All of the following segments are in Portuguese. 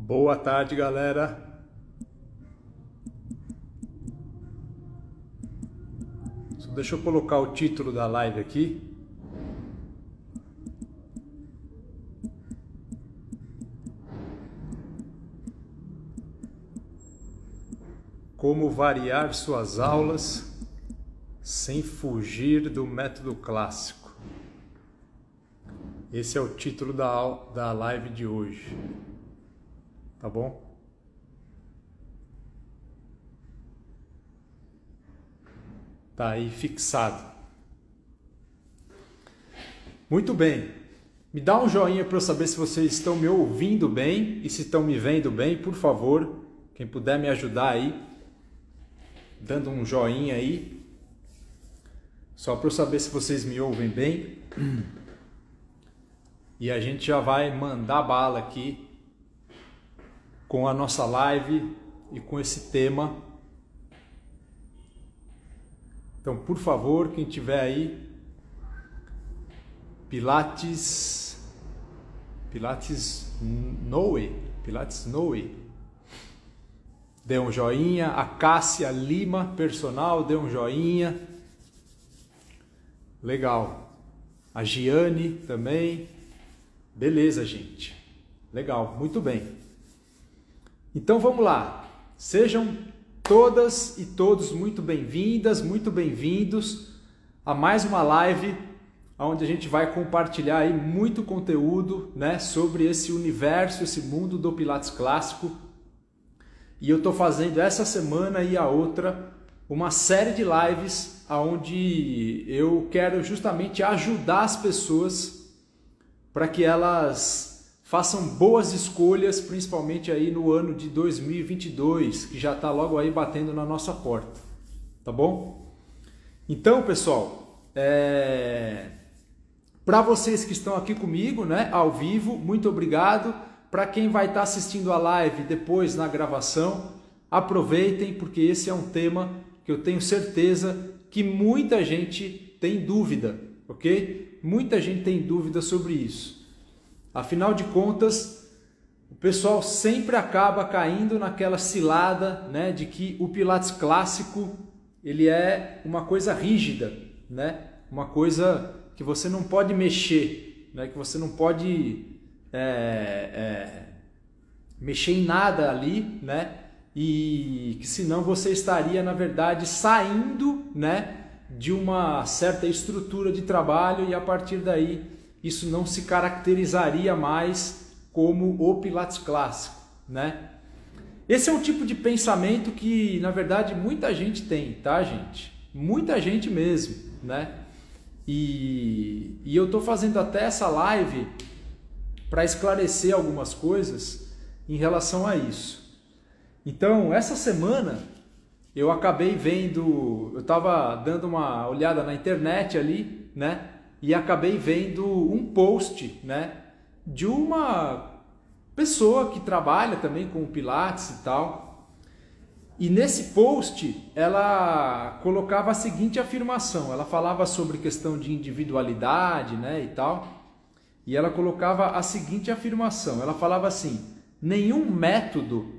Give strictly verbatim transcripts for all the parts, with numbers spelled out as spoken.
Boa tarde, galera. Só deixa eu colocar o título da live aqui. Como variar suas aulas sem fugir do método clássico. Esse é o título da, da live de hoje. Tá bom? Tá aí fixado. Muito bem. Me dá um joinha para eu saber se vocês estão me ouvindo bem e se estão me vendo bem, por favor. Quem puder me ajudar aí, dando um joinha aí, só para eu saber se vocês me ouvem bem. E a gente já vai mandar bala aqui com a nossa live e com esse tema. Então, por favor, quem tiver aí, Pilates, Pilates Noe, Pilates Noe, dê um joinha. A Cássia Lima, personal, dê um joinha. Legal. A Giane também. Beleza, gente. Legal, muito bem. Então vamos lá. Sejam todas e todos muito bem-vindas, muito bem-vindos a mais uma live onde a gente vai compartilhar aí muito conteúdo, né, sobre esse universo, esse mundo do Pilates clássico. E eu estou fazendo essa semana e a outra uma série de lives onde eu quero justamente ajudar as pessoas para que elas façam boas escolhas, principalmente aí no ano de dois mil e vinte e dois, que já está logo aí batendo na nossa porta, tá bom? Então, pessoal, é... para vocês que estão aqui comigo, né, ao vivo, muito obrigado. Para quem vai estar assistindo a live depois na gravação, aproveitem, porque esse é um tema que eu tenho certeza que muita gente tem dúvida, ok? Muita gente tem dúvida sobre isso. Afinal de contas, o pessoal sempre acaba caindo naquela cilada, né, de que o Pilates clássico ele é uma coisa rígida, né, uma coisa que você não pode mexer, né, que você não pode é, é, mexer em nada ali, né, e que senão você estaria, na verdade, saindo, né, de uma certa estrutura de trabalho e a partir daí isso não se caracterizaria mais como o Pilates clássico, né? Esse é um tipo de pensamento que, na verdade, muita gente tem, tá, gente? Muita gente mesmo, né? E, e eu estou fazendo até essa live para esclarecer algumas coisas em relação a isso. Então, essa semana eu acabei vendo, eu estava dando uma olhada na internet ali, né? E acabei vendo um post, né, de uma pessoa que trabalha também com o Pilates e tal. E nesse post ela colocava a seguinte afirmação, ela falava sobre questão de individualidade, né, e tal. E ela colocava a seguinte afirmação, ela falava assim: nenhum método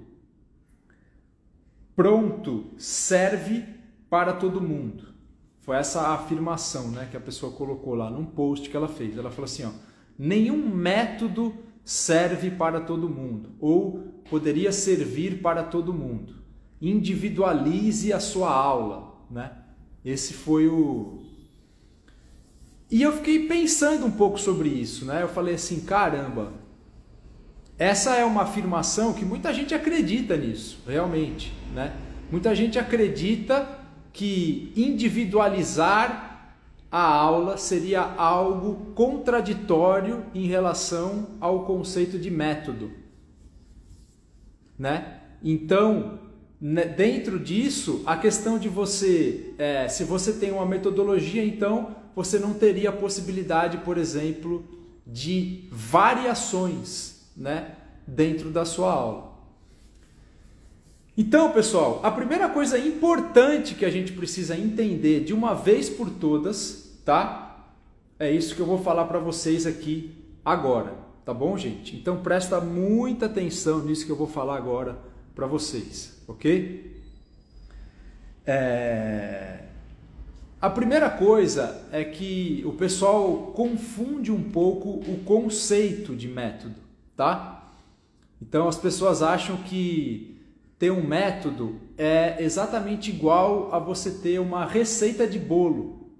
pronto serve para todo mundo. Foi essa a afirmação, né, que a pessoa colocou lá num post que ela fez. Ela falou assim, ó, nenhum método serve para todo mundo, ou poderia servir para todo mundo. Individualize a sua aula, né? Esse foi o... E eu fiquei pensando um pouco sobre isso, né? Eu falei assim, caramba, essa é uma afirmação que muita gente acredita nisso, realmente, né? Muita gente acredita que individualizar a aula seria algo contraditório em relação ao conceito de método, né? Então, dentro disso, a questão de você, é, se você tem uma metodologia, então você não teria a possibilidade, por exemplo, de variações, né, dentro da sua aula. Então, pessoal, a primeira coisa importante que a gente precisa entender de uma vez por todas, tá? É isso que eu vou falar para vocês aqui agora, tá bom, gente? Então presta muita atenção nisso que eu vou falar agora para vocês, ok? É... A primeira coisa é que o pessoal confunde um pouco o conceito de método, tá? Então as pessoas acham que ter um método é exatamente igual a você ter uma receita de bolo.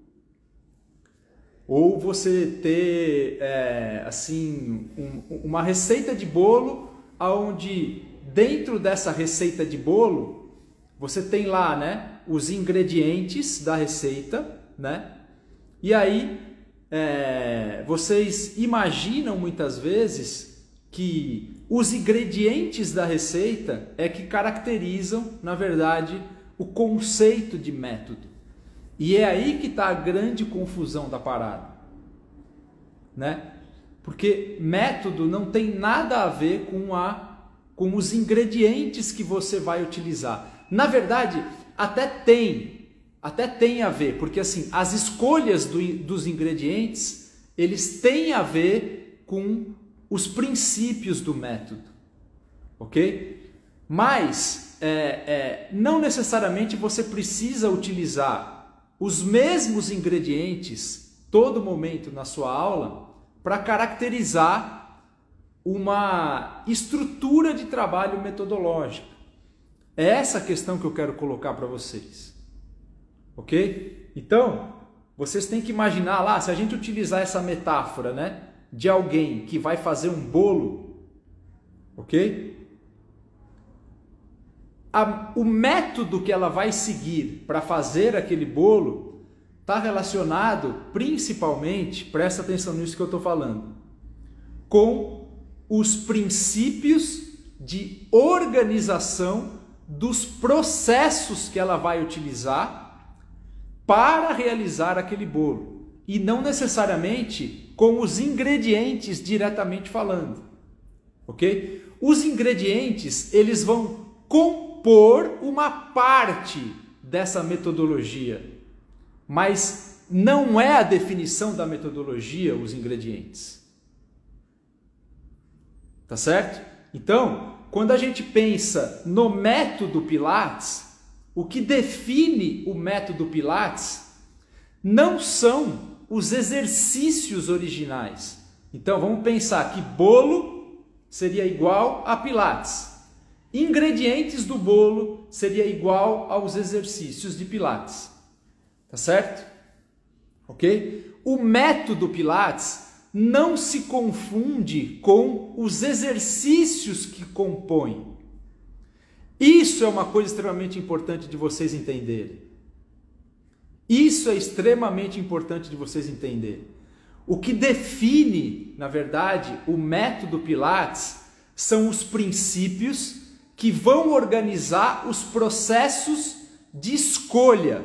Ou você ter, é, assim, um, uma receita de bolo onde dentro dessa receita de bolo você tem lá, né, os ingredientes da receita, né? E aí é, vocês imaginam muitas vezes que os ingredientes da receita é que caracterizam, na verdade, o conceito de método. E é aí que está a grande confusão da parada, né? Porque método não tem nada a ver com, a, com os ingredientes que você vai utilizar. Na verdade, até tem, até tem a ver, porque assim, as escolhas do, dos ingredientes, eles têm a ver com os princípios do método, ok? Mas é, é, não necessariamente você precisa utilizar os mesmos ingredientes todo momento na sua aula para caracterizar uma estrutura de trabalho metodológica. É essa a questão que eu quero colocar para vocês, ok? Então, vocês têm que imaginar lá, se a gente utilizar essa metáfora, né, de alguém que vai fazer um bolo, ok? A, o método que ela vai seguir para fazer aquele bolo está relacionado principalmente, presta atenção nisso que eu estou falando, com os princípios de organização dos processos que ela vai utilizar para realizar aquele bolo, e não necessariamente com os ingredientes diretamente falando, ok? Os ingredientes, eles vão compor uma parte dessa metodologia, mas não é a definição da metodologia os ingredientes, tá certo? Então, quando a gente pensa no método Pilates, o que define o método Pilates não são os exercícios originais. Então vamos pensar que bolo seria igual a Pilates. Ingredientes do bolo seria igual aos exercícios de Pilates. Tá certo? Ok? O método Pilates não se confunde com os exercícios que compõem. Isso é uma coisa extremamente importante de vocês entenderem. Isso é extremamente importante de vocês entenderem. O que define, na verdade, o método Pilates são os princípios que vão organizar os processos de escolha,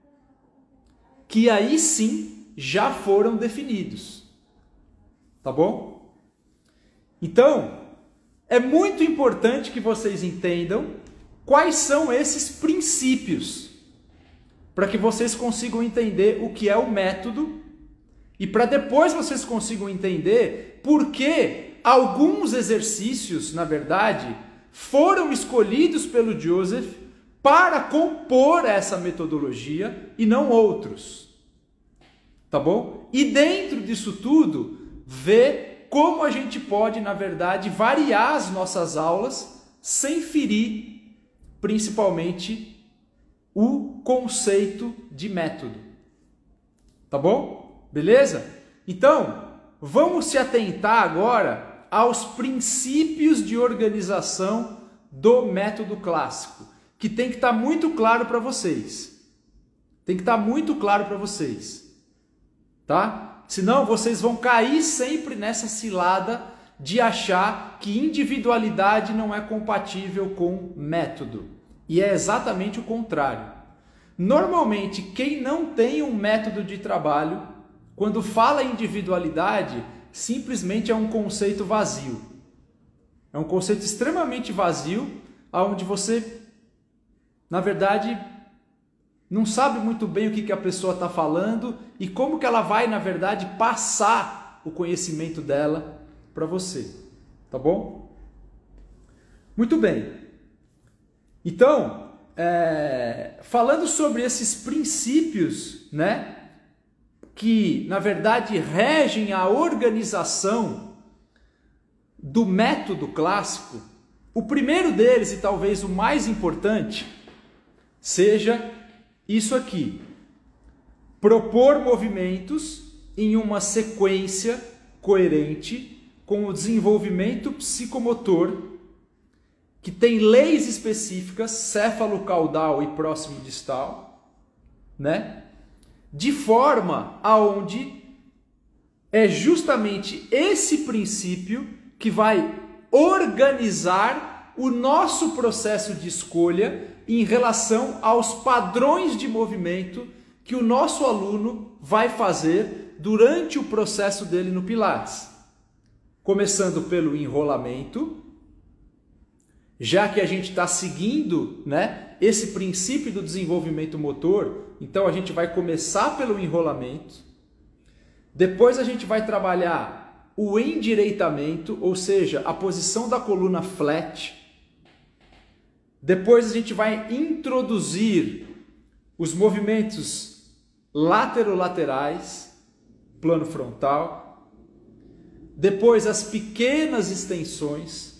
que aí sim já foram definidos. Tá bom? Então, é muito importante que vocês entendam quais são esses princípios, para que vocês consigam entender o que é o método e para depois vocês consigam entender por que alguns exercícios, na verdade, foram escolhidos pelo Joseph para compor essa metodologia e não outros. Tá bom? E dentro disso tudo, ver como a gente pode, na verdade, variar as nossas aulas sem ferir, principalmente, o conceito de método. Tá bom? Beleza? Então, vamos se atentar agora aos princípios de organização do método clássico, que tem que estar muito claro para vocês. Tem que estar muito claro para vocês. Tá? Senão vocês vão cair sempre nessa cilada de achar que individualidade não é compatível com método. E é exatamente o contrário. Normalmente, quem não tem um método de trabalho, quando fala em individualidade, simplesmente é um conceito vazio. É um conceito extremamente vazio, onde você, na verdade, não sabe muito bem o que, que a pessoa está falando e como que ela vai, na verdade, passar o conhecimento dela para você, tá bom? Muito bem. Então, é, falando sobre esses princípios, né, que na verdade regem a organização do método clássico, o primeiro deles, e talvez o mais importante, seja isso aqui: propor movimentos em uma sequência coerente com o desenvolvimento psicomotor, que tem leis específicas, céfalo-caudal e próximo-distal, né? De forma aonde é justamente esse princípio que vai organizar o nosso processo de escolha em relação aos padrões de movimento que o nosso aluno vai fazer durante o processo dele no Pilates. Começando pelo enrolamento, já que a gente está seguindo, né, esse princípio do desenvolvimento motor, então a gente vai começar pelo enrolamento. Depois a gente vai trabalhar o endireitamento, ou seja, a posição da coluna flat. Depois a gente vai introduzir os movimentos laterolaterais, plano frontal. Depois as pequenas extensões,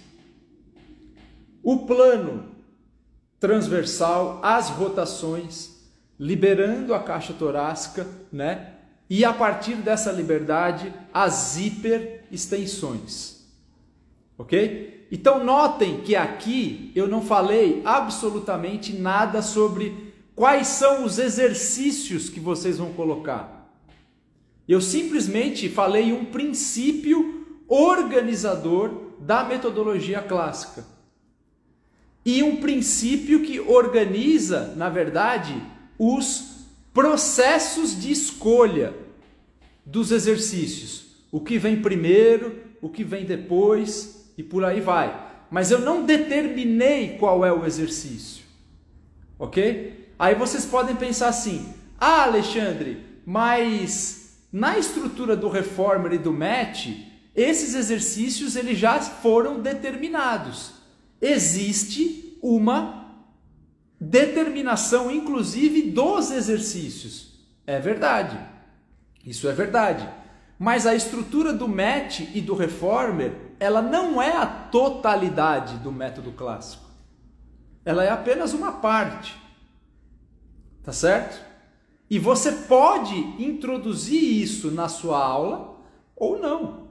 o plano transversal, as rotações, liberando a caixa torácica, né? E a partir dessa liberdade, as hiperextensões. Ok? Então notem que aqui eu não falei absolutamente nada sobre quais são os exercícios que vocês vão colocar. Eu simplesmente falei um princípio organizador da metodologia clássica. E um princípio que organiza, na verdade, os processos de escolha dos exercícios. O que vem primeiro, o que vem depois e por aí vai. Mas eu não determinei qual é o exercício. Ok? Aí vocês podem pensar assim: ah, Alexandre, mas na estrutura do Reformer e do Match, esses exercícios eles já foram determinados. Existe uma determinação, inclusive, dos exercícios. É verdade. Isso é verdade. Mas a estrutura do Match e do Reformer, ela não é a totalidade do método clássico. Ela é apenas uma parte. Tá certo? E você pode introduzir isso na sua aula ou não.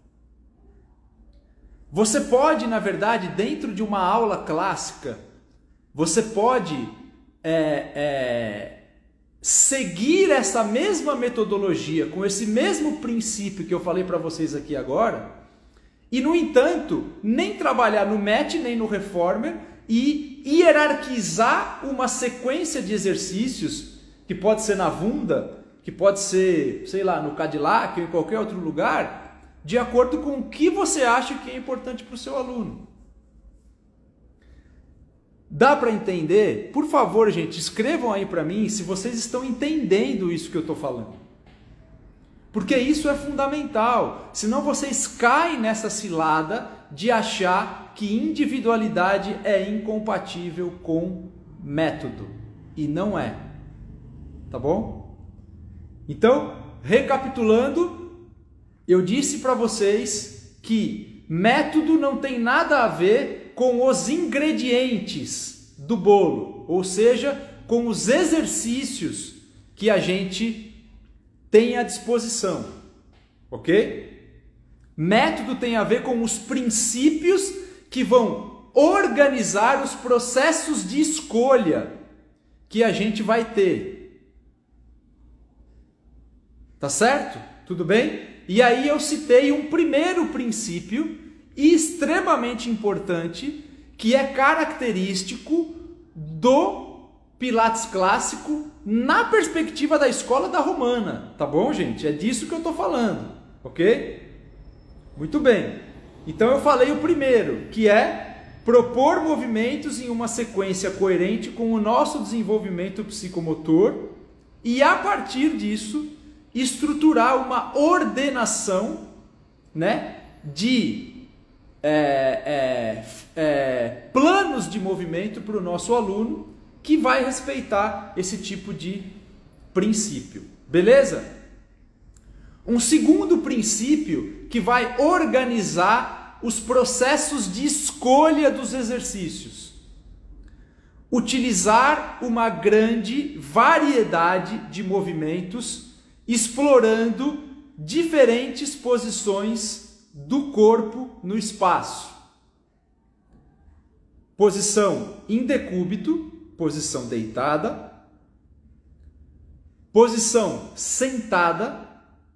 Você pode, na verdade, dentro de uma aula clássica, você pode é, é, seguir essa mesma metodologia, com esse mesmo princípio que eu falei para vocês aqui agora, e, no entanto, nem trabalhar no Match nem no Reformer e hierarquizar uma sequência de exercícios, que pode ser na Vunda, que pode ser, sei lá, no Cadillac ou em qualquer outro lugar, de acordo com o que você acha que é importante para o seu aluno. Dá para entender? Por favor, gente, escrevam aí para mim se vocês estão entendendo isso que eu estou falando. Porque isso é fundamental. Senão vocês caem nessa cilada de achar que individualidade é incompatível com método. E não é. Tá bom? Então, recapitulando, eu disse para vocês que método não tem nada a ver com os ingredientes do bolo, ou seja, com os exercícios que a gente tem à disposição, ok? Método tem a ver com os princípios que vão organizar os processos de escolha que a gente vai ter. Tá certo? Tudo bem? E aí eu citei um primeiro princípio extremamente importante, que é característico do Pilates clássico na perspectiva da escola da Romana. Tá bom, gente? É disso que eu estou falando, ok? Muito bem. Então eu falei o primeiro, que é propor movimentos em uma sequência coerente com o nosso desenvolvimento psicomotor e, a partir disso, estruturar uma ordenação, né, de é, é, é, planos de movimento para o nosso aluno que vai respeitar esse tipo de princípio. Beleza? Um segundo princípio que vai organizar os processos de escolha dos exercícios. Utilizar uma grande variedade de movimentos, explorando diferentes posições do corpo no espaço. Posição em decúbito, posição deitada. Posição sentada.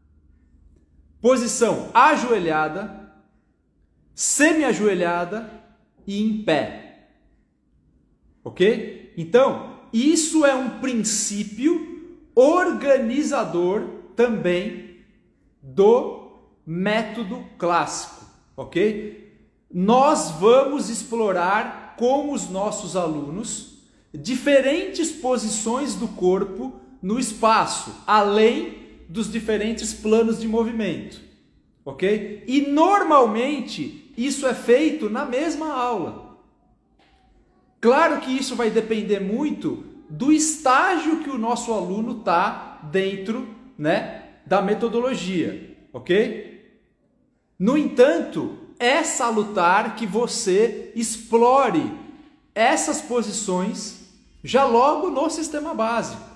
Posição ajoelhada, semi-ajoelhada e em pé. Ok? Então, isso é um princípio organizador também do método clássico. Ok? Nós vamos explorar com os nossos alunos diferentes posições do corpo no espaço, além dos diferentes planos de movimento, ok? E normalmente isso é feito na mesma aula. Claro que isso vai depender muito do estágio que o nosso aluno está dentro, né, da metodologia, ok? No entanto, é salutar que você explore essas posições já logo no sistema básico.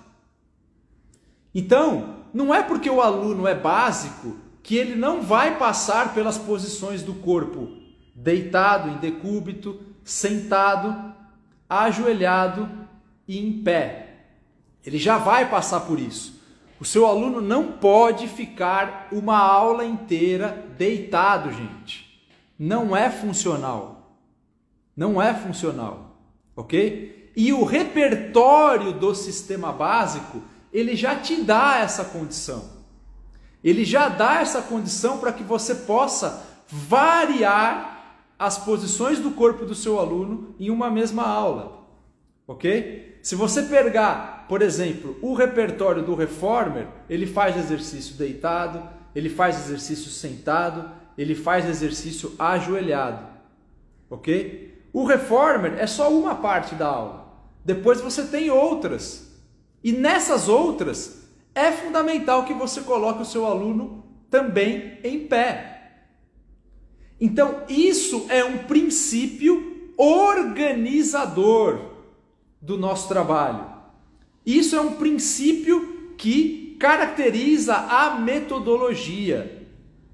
Então, não é porque o aluno é básico que ele não vai passar pelas posições do corpo deitado, em decúbito, sentado, ajoelhado e em pé. Ele já vai passar por isso. O seu aluno não pode ficar uma aula inteira deitado, gente. Não é funcional. Não é funcional, ok? E o repertório do sistema básico, ele já te dá essa condição. Ele já dá essa condição para que você possa variar as posições do corpo do seu aluno em uma mesma aula. Ok? Se você pegar, por exemplo, o repertório do Reformer, ele faz exercício deitado, ele faz exercício sentado, ele faz exercício ajoelhado. Ok? O Reformer é só uma parte da aula. Depois você tem outras. E nessas outras, é fundamental que você coloque o seu aluno também em pé. Então, isso é um princípio organizador do nosso trabalho. Isso é um princípio que caracteriza a metodologia.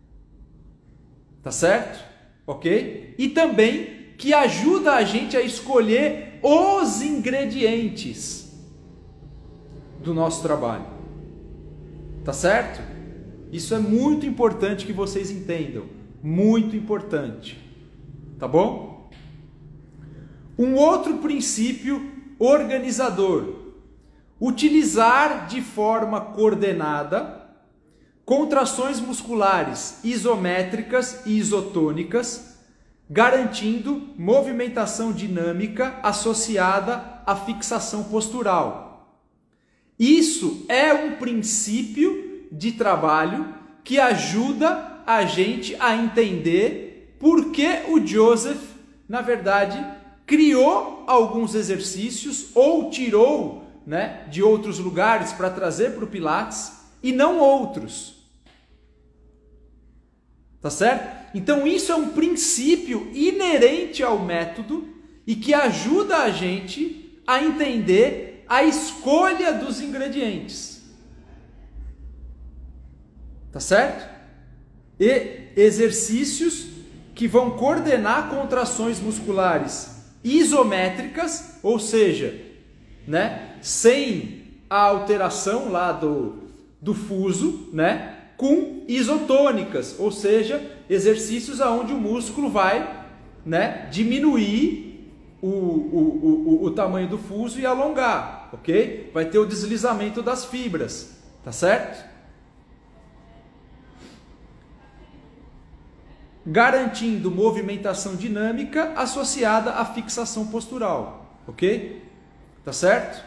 Tá certo? Ok? E também que ajuda a gente a escolher os ingredientes do nosso trabalho. Tá certo? Isso é muito importante que vocês entendam. Muito importante. Tá bom? Um outro princípio organizador. Utilizar de forma coordenada contrações musculares isométricas e isotônicas, garantindo movimentação dinâmica associada à fixação postural. Isso é um princípio de trabalho que ajuda a gente a entender por que o Joseph, na verdade, criou alguns exercícios ou tirou, né, de outros lugares para trazer para o Pilates e não outros. Tá certo? Então isso é um princípio inerente ao método e que ajuda a gente a entender a escolha dos ingredientes. Tá certo? E exercícios que vão coordenar contrações musculares isométricas, ou seja, né, sem a alteração lá do, do fuso, né, com isotônicas, ou seja, exercícios aonde o músculo vai, né, diminuir o, o, o, o tamanho do fuso e alongar, ok? Vai ter o deslizamento das fibras, tá certo? Garantindo movimentação dinâmica associada à fixação postural, ok? Tá certo?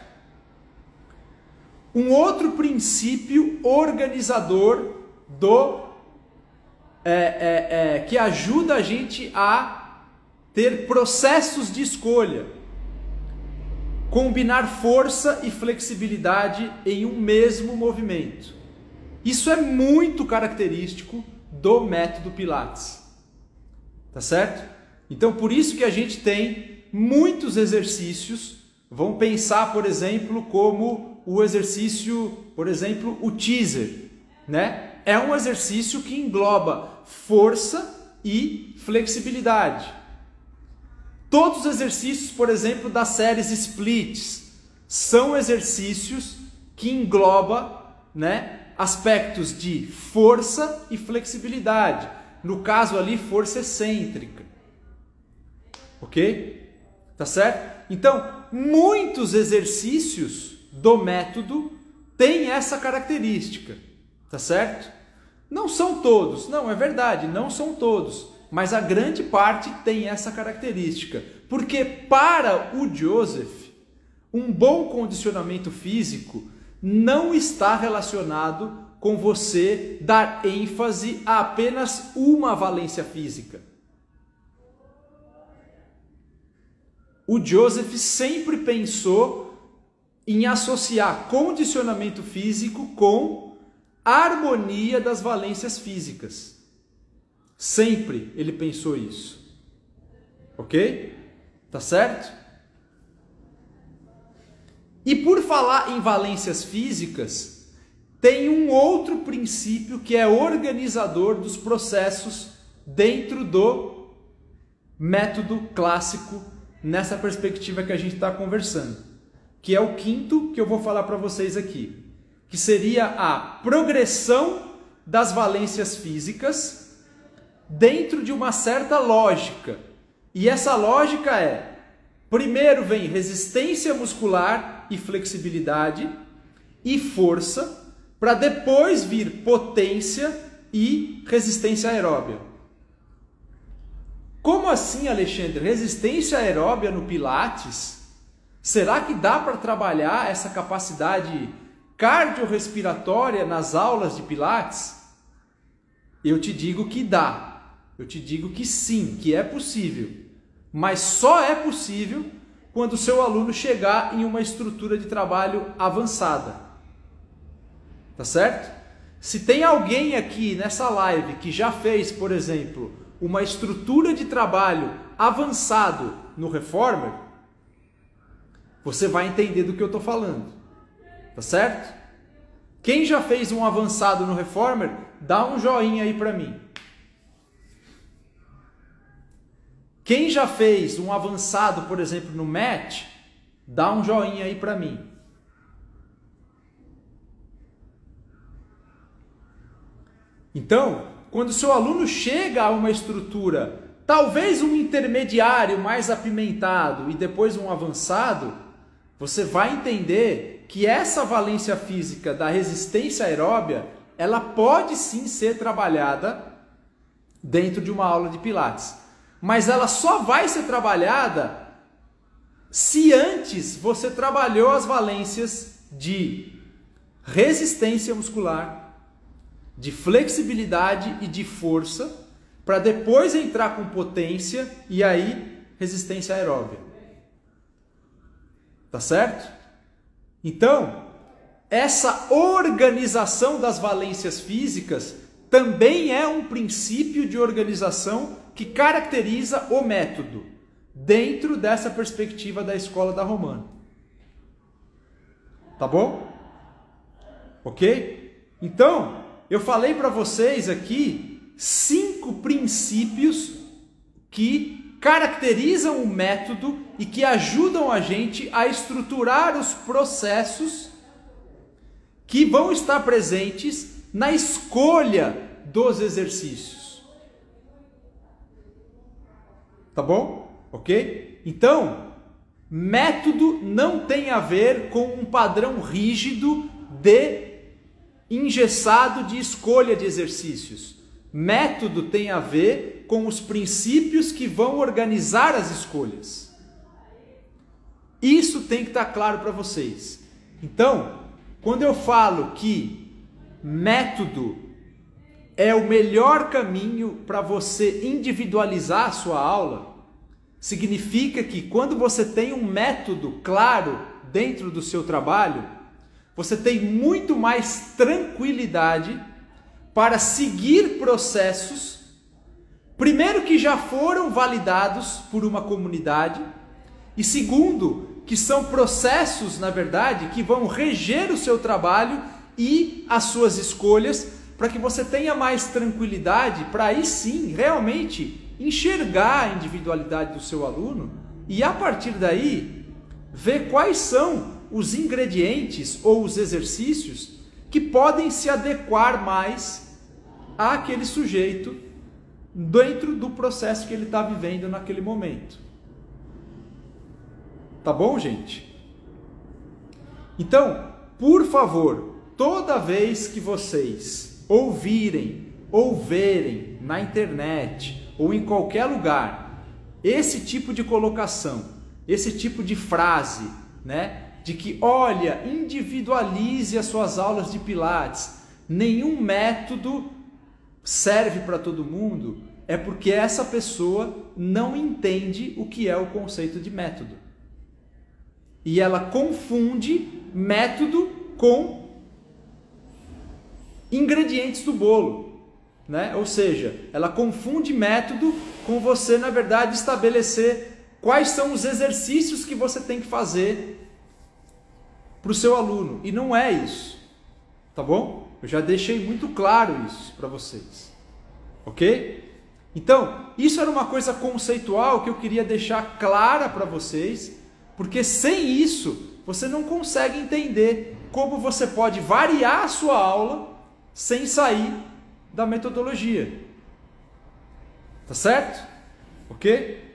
Um outro princípio organizador do é, é, é, que ajuda a gente a ter processos de escolha, combinar força e flexibilidade em um mesmo movimento. Isso é muito característico do método Pilates, tá certo? Então, por isso que a gente tem muitos exercícios. Vamos pensar, por exemplo, como o exercício, por exemplo, o teaser, né? É um exercício que engloba força e flexibilidade. Todos os exercícios, por exemplo, das séries splits, são exercícios que englobam, né, aspectos de força e flexibilidade. No caso ali, força excêntrica. Ok? Tá certo? Então, muitos exercícios do método têm essa característica. Tá certo? Não são todos. Não, é verdade, não são todos. Mas a grande parte tem essa característica. Porque para o Joseph, um bom condicionamento físico não está relacionado com você dar ênfase a apenas uma valência física. O Joseph sempre pensou em associar condicionamento físico com harmonia das valências físicas. Sempre ele pensou isso. Ok? Tá certo? E por falar em valências físicas, tem um outro princípio que é organizador dos processos dentro do método clássico, nessa perspectiva que a gente está conversando, que é o quinto que eu vou falar para vocês aqui, que seria a progressão das valências físicas dentro de uma certa lógica. E essa lógica é: primeiro vem resistência muscular e flexibilidade e força, para depois vir potência e resistência aeróbia. Como assim, Alexandre? Resistência aeróbia no Pilates? Será que dá para trabalhar essa capacidade cardiorrespiratória nas aulas de Pilates? Eu te digo que dá. Eu te digo que sim, que é possível. Mas só é possível quando o seu aluno chegar em uma estrutura de trabalho avançada. Tá certo? Se tem alguém aqui nessa live que já fez, por exemplo, uma estrutura de trabalho avançado no Reformer, você vai entender do que eu estou falando. Tá certo? Quem já fez um avançado no Reformer, dá um joinha aí para mim. Quem já fez um avançado, por exemplo, no Match, dá um joinha aí para mim. Então, quando o seu aluno chega a uma estrutura, talvez um intermediário mais apimentado e depois um avançado, você vai entender que essa valência física da resistência aeróbia, ela pode sim ser trabalhada dentro de uma aula de Pilates. Mas ela só vai ser trabalhada se antes você trabalhou as valências de resistência muscular, de flexibilidade e de força, para depois entrar com potência e aí resistência aeróbia. Tá certo? Então, essa organização das valências físicas também é um princípio de organização que caracteriza o método, dentro dessa perspectiva da escola da Romana. Tá bom? Ok? Então, eu falei para vocês aqui cinco princípios que caracterizam o método e que ajudam a gente a estruturar os processos que vão estar presentes na escolha dos exercícios. Tá bom? Ok? Então, método não tem a ver com um padrão rígido de engessado de escolha de exercícios. Método tem a ver com os princípios que vão organizar as escolhas. Isso tem que estar claro para vocês. Então, quando eu falo que método é o melhor caminho para você individualizar a sua aula, significa que quando você tem um método claro dentro do seu trabalho, você tem muito mais tranquilidade para seguir processos, primeiro que já foram validados por uma comunidade, e segundo, que são processos, na verdade, que vão reger o seu trabalho e as suas escolhas, para que você tenha mais tranquilidade para aí sim, realmente, enxergar a individualidade do seu aluno e a partir daí, ver quais são os ingredientes ou os exercícios que podem se adequar mais àquele sujeito dentro do processo que ele está vivendo naquele momento. Tá bom, gente? Então, por favor, toda vez que vocês ouvirem ou verem na internet ou em qualquer lugar esse tipo de colocação, esse tipo de frase, né? De que, olha, individualize as suas aulas de Pilates, nenhum método serve para todo mundo, é porque essa pessoa não entende o que é o conceito de método. E ela confunde método com ingredientes do bolo, né? Ou seja, ela confunde método com você, na verdade, estabelecer quais são os exercícios que você tem que fazer para o seu aluno. E não é isso, tá bom? Eu já deixei muito claro isso para vocês, ok? Então, isso era uma coisa conceitual que eu queria deixar clara para vocês, porque sem isso, você não consegue entender como você pode variar a sua aula sem sair da metodologia. Tá certo? Ok?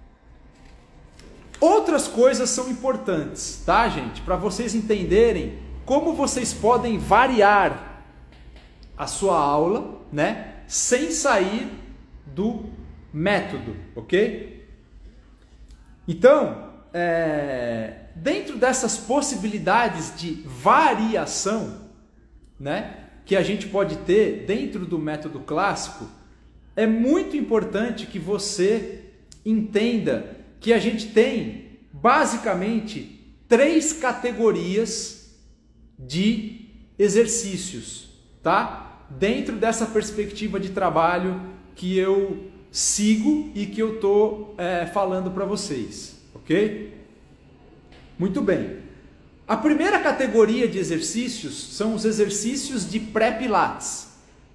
Outras coisas são importantes, tá, gente? Para vocês entenderem como vocês podem variar a sua aula, né? Sem sair do método, ok? Então, é, dentro dessas possibilidades de variação, né? Que a gente pode ter dentro do método clássico, é muito importante que você entenda que a gente tem basicamente três categorias de exercícios, tá? Dentro dessa perspectiva de trabalho que eu sigo e que eu estou é, falando para vocês, ok? Muito bem. A primeira categoria de exercícios são os exercícios de pré-pilates,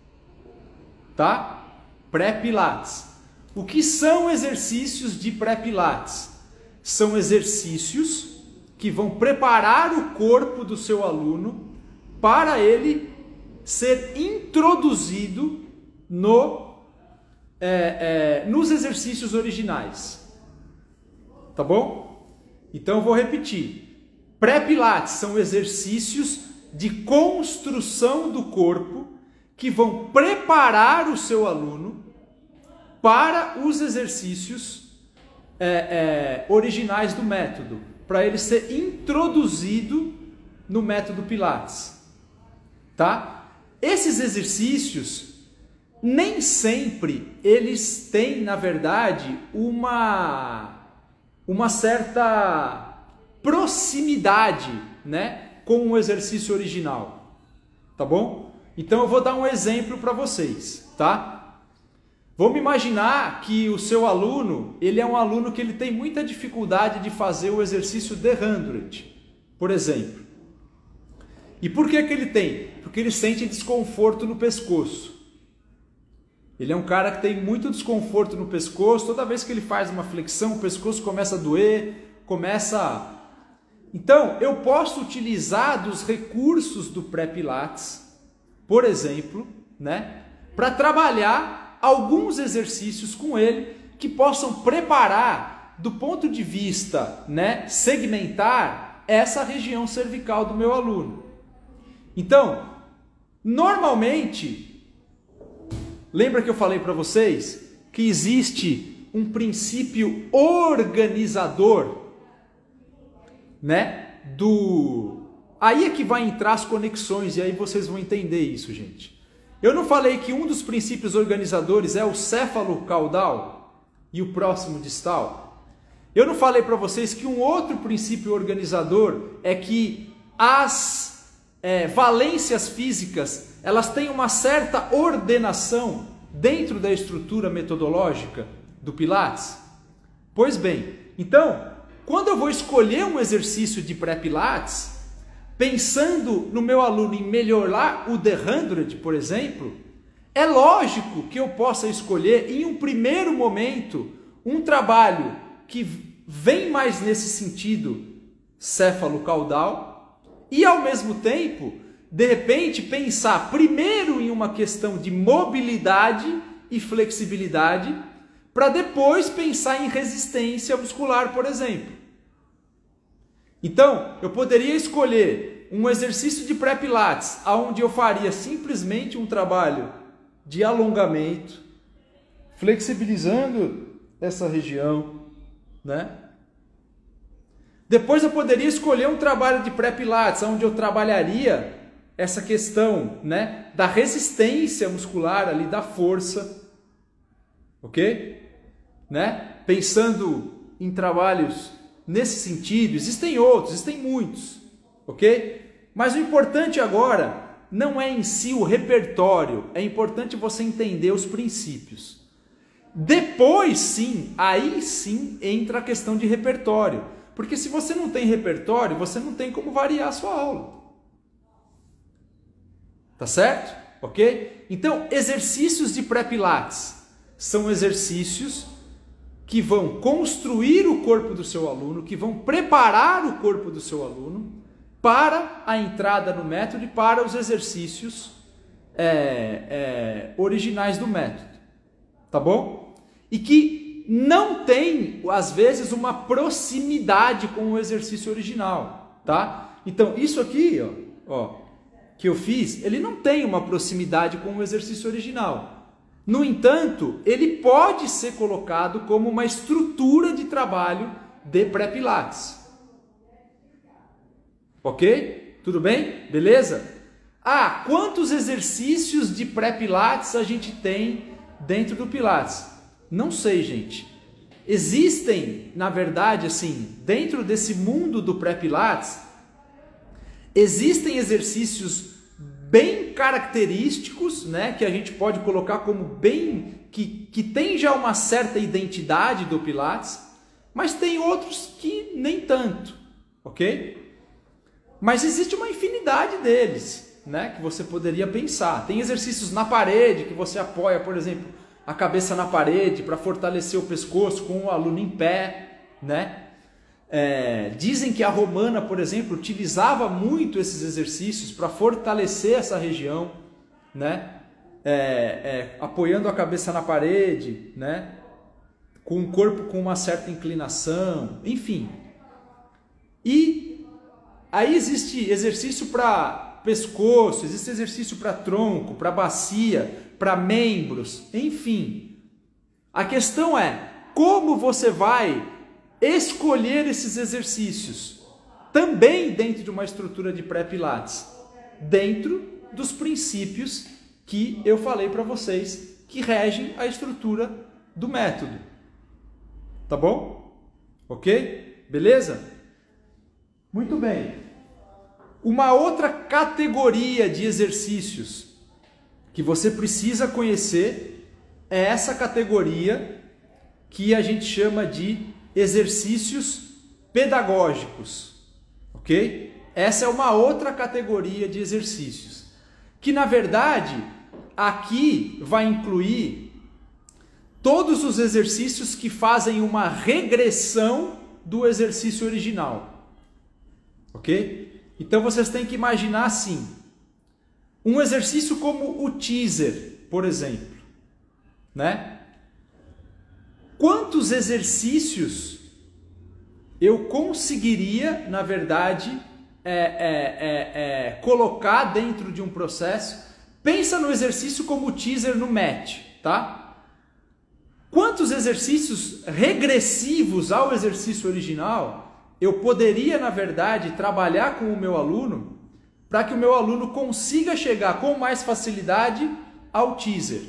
tá? Pré-pilates. O que são exercícios de pré-pilates? São exercícios que vão preparar o corpo do seu aluno para ele ser introduzido no, é, é, nos exercícios originais. Tá bom? Então eu vou repetir. Pré-pilates são exercícios de construção do corpo que vão preparar o seu aluno para os exercícios é, é, originais do método, para ele ser introduzido no método Pilates, tá? Esses exercícios nem sempre eles têm, na verdade, uma uma certa proximidade, né, com o exercício original, tá bom? Então eu vou dar um exemplo para vocês, tá? Vamos imaginar que o seu aluno, ele é um aluno que ele tem muita dificuldade de fazer o exercício The hundred, por exemplo. E por que que ele tem? Porque ele sente desconforto no pescoço. Ele é um cara que tem muito desconforto no pescoço, toda vez que ele faz uma flexão, o pescoço começa a doer, começa a... Então, eu posso utilizar dos recursos do pré-pilates, por exemplo, né, para trabalhar alguns exercícios com ele que possam preparar, do ponto de vista, né, segmentar, essa região cervical do meu aluno. Então, normalmente, lembra que eu falei para vocês que existe um princípio organizador, né, do... Aí é que vai entrar as conexões e aí vocês vão entender isso, gente. Eu não falei que um dos princípios organizadores é o céfalo caudal e o próximo distal? Eu não falei para vocês que um outro princípio organizador é que as é, valências físicas, elas têm uma certa ordenação dentro da estrutura metodológica do Pilates? Pois bem, então, quando eu vou escolher um exercício de pré-Pilates, pensando no meu aluno em melhorar o The cem, por exemplo, é lógico que eu possa escolher, em um primeiro momento, um trabalho que vem mais nesse sentido céfalo-caudal e, ao mesmo tempo, de repente, pensar primeiro em uma questão de mobilidade e flexibilidade, para depois pensar em resistência muscular, por exemplo. Então, eu poderia escolher um exercício de pré-pilates, onde eu faria simplesmente um trabalho de alongamento, flexibilizando essa região, né? Depois eu poderia escolher um trabalho de pré-pilates, onde eu trabalharia essa questão, né, da resistência muscular ali, da força, ok? Né? Pensando em trabalhos nesse sentido, existem outros, existem muitos, ok? Mas o importante agora não é em si o repertório, é importante você entender os princípios. Depois sim, aí sim entra a questão de repertório, porque se você não tem repertório, você não tem como variar a sua aula. Tá certo? Ok? Então, exercícios de pré-pilates são exercícios que vão construir o corpo do seu aluno, que vão preparar o corpo do seu aluno para a entrada no método e para os exercícios é, é, originais do método. Tá bom? E que não tem, às vezes, uma proximidade com o exercício original. Tá? Então, isso aqui, ó, ó, que eu fiz, ele não tem uma proximidade com o exercício original. No entanto, ele pode ser colocado como uma estrutura de trabalho de pré-pilates. Ok? Tudo bem? Beleza? Ah, quantos exercícios de pré-pilates a gente tem dentro do Pilates? Não sei, gente. Existem, na verdade, assim, dentro desse mundo do pré-pilates, existem exercícios bem característicos, né, que a gente pode colocar como bem, que, que tem já uma certa identidade do Pilates, mas tem outros que nem tanto, ok? Mas existe uma infinidade deles, né, que você poderia pensar. Tem exercícios na parede, que você apoia, por exemplo, a cabeça na parede para fortalecer o pescoço com o aluno em pé, né? É, dizem que a romana, por exemplo, utilizava muito esses exercícios para fortalecer essa região, né? É, é, apoiando a cabeça na parede, né? Com o corpo com uma certa inclinação, enfim. E aí existe exercício para pescoço, existe exercício para tronco, para bacia, para membros, enfim. A questão é como você vai escolher esses exercícios, também dentro de uma estrutura de pré-pilates, dentro dos princípios que eu falei para vocês, que regem a estrutura do método. Tá bom? Ok? Beleza? Muito bem. Uma outra categoria de exercícios que você precisa conhecer é essa categoria que a gente chama de exercícios pedagógicos, ok? Essa é uma outra categoria de exercícios, que na verdade aqui vai incluir todos os exercícios que fazem uma regressão do exercício original, ok? Então vocês têm que imaginar assim, um exercício como o teaser, por exemplo, né? Quantos exercícios eu conseguiria, na verdade, é, é, é, é, colocar dentro de um processo? Pensa no exercício como o teaser no match, tá? Quantos exercícios regressivos ao exercício original eu poderia, na verdade, trabalhar com o meu aluno para que o meu aluno consiga chegar com mais facilidade ao teaser.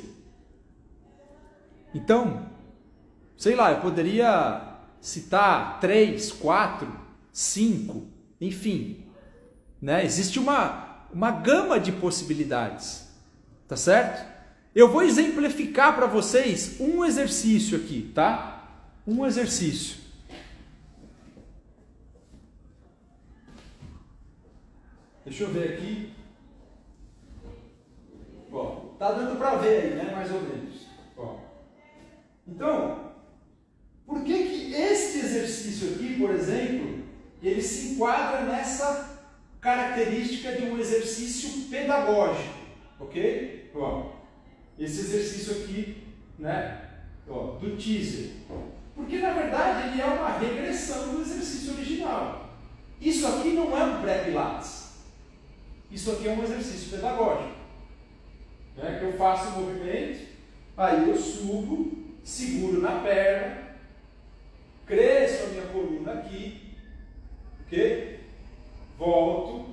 Então, sei lá, eu poderia citar três, quatro, cinco, enfim, né? Existe uma, uma gama de possibilidades, tá certo? Eu vou exemplificar para vocês um exercício aqui, tá? Um exercício. Deixa eu ver aqui. Ó, tá dando para ver aí, né? Mais ou menos. Ó. Então, por que que este exercício aqui, por exemplo, ele se enquadra nessa característica de um exercício pedagógico, ok? Ó, esse exercício aqui, né? Ó, do teaser. Porque, na verdade, ele é uma regressão do exercício original. Isso aqui não é um pré-pilates. Isso aqui é um exercício pedagógico. Né? Que eu faço o movimento, aí eu subo, seguro na perna, cresço a minha coluna aqui, ok? Volto,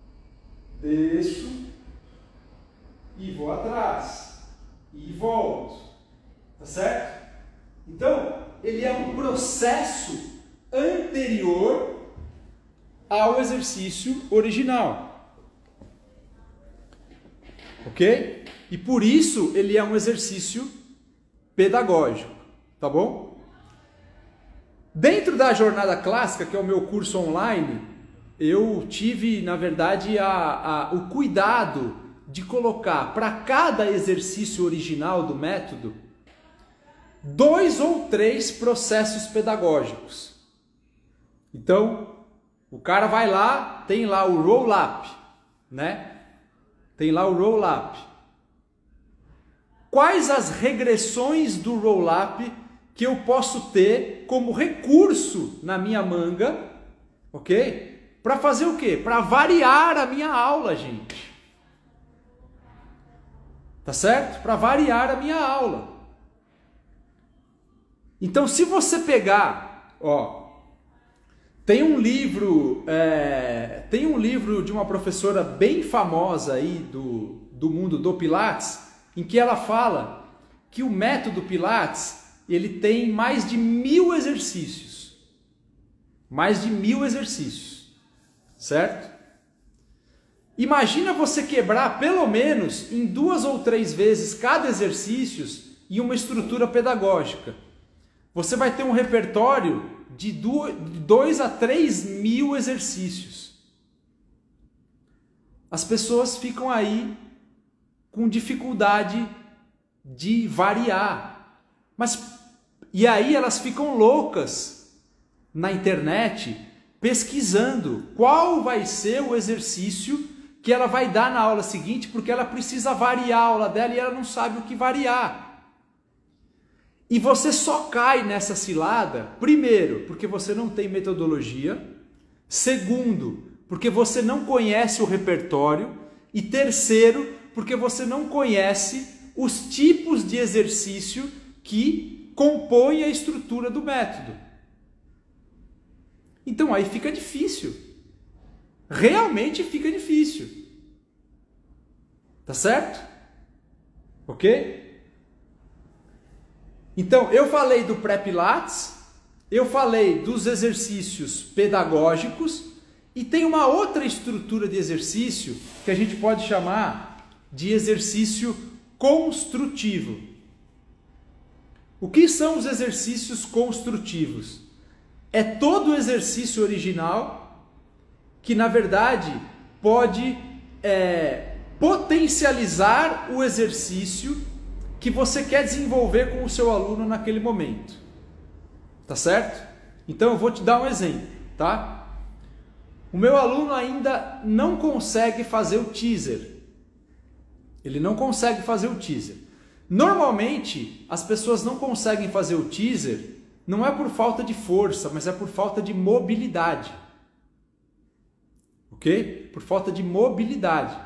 desço e vou atrás e volto, tá certo? Então, ele é um processo anterior ao exercício original. Ok? E por isso ele é um exercício pedagógico, tá bom? Dentro da jornada clássica, que é o meu curso online, eu tive, na verdade, a, a, o cuidado de colocar para cada exercício original do método dois ou três processos pedagógicos. Então, o cara vai lá, tem lá o roll-up, né? Tem lá o roll-up. Quais as regressões do roll-up que eu posso ter como recurso na minha manga, ok? Para fazer o quê? Para variar a minha aula, gente. Tá certo? Para variar a minha aula. Então, se você pegar, ó, tem um livro, é, tem um livro de uma professora bem famosa aí do, do mundo do Pilates, em que ela fala que o método Pilates, ele tem mais de mil exercícios. Mais de mil exercícios, certo? Imagina você quebrar pelo menos em duas ou três vezes cada exercício em uma estrutura pedagógica. Você vai ter um repertório de dois a três mil exercícios. As pessoas ficam aí com dificuldade de variar. Mas, e aí elas ficam loucas na internet pesquisando qual vai ser o exercício que ela vai dar na aula seguinte, porque ela precisa variar a aula dela e ela não sabe o que variar. E você só cai nessa cilada, primeiro, porque você não tem metodologia, segundo, porque você não conhece o repertório, e terceiro, porque você não conhece os tipos de exercício que compõem a estrutura do método. Então aí fica difícil. Realmente fica difícil. Tá certo? Ok? Então, eu falei do pré-pilates, eu falei dos exercícios pedagógicos e tem uma outra estrutura de exercício que a gente pode chamar de exercício construtivo. O que são os exercícios construtivos? É todo o exercício original que, na verdade, pode é, potencializar o exercício que você quer desenvolver com o seu aluno naquele momento. Tá certo? Então eu vou te dar um exemplo, tá? O meu aluno ainda não consegue fazer o teaser. Ele não consegue fazer o teaser. Normalmente, as pessoas não conseguem fazer o teaser, não é por falta de força, mas é por falta de mobilidade. Ok? Por falta de mobilidade.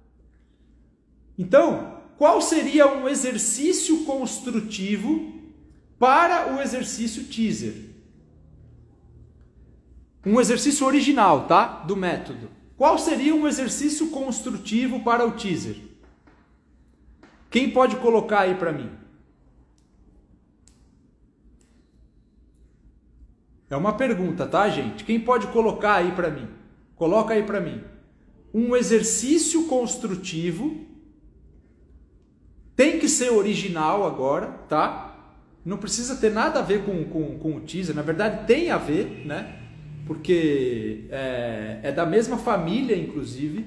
Então, qual seria um exercício construtivo para o exercício teaser? Um exercício original, tá? Do método. Qual seria um exercício construtivo para o teaser? Quem pode colocar aí para mim? É uma pergunta, tá, gente? Quem pode colocar aí para mim? Coloca aí para mim. Um exercício construtivo tem que ser original agora, tá? Não precisa ter nada a ver com, com, com o teaser. Na verdade, tem a ver, né? Porque é, é da mesma família, inclusive.